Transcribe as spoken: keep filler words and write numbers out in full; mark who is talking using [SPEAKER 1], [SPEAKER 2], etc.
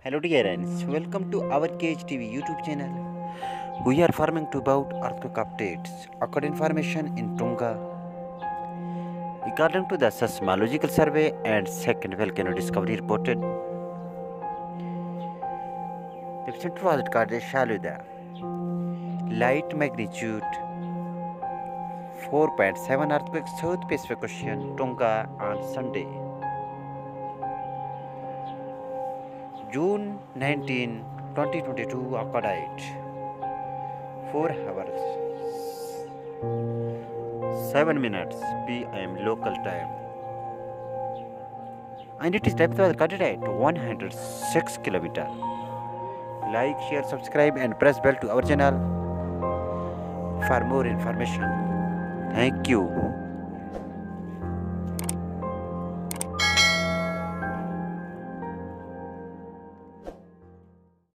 [SPEAKER 1] Hello dear friends, welcome to our K H T V YouTube channel. We are farming to about earthquake updates. According information in Tonga, according to the seismological survey and second volcano discovery reported, the center was recorded shallow the light magnitude four point seven earthquake South Pacific Ocean, Tonga on Sunday, June nineteenth, twenty twenty-two occurred four hours seven minutes P M local time, and it is depth was recorded at one hundred six kilometer. Like, share, subscribe and press bell to our channel for more information. Thank you.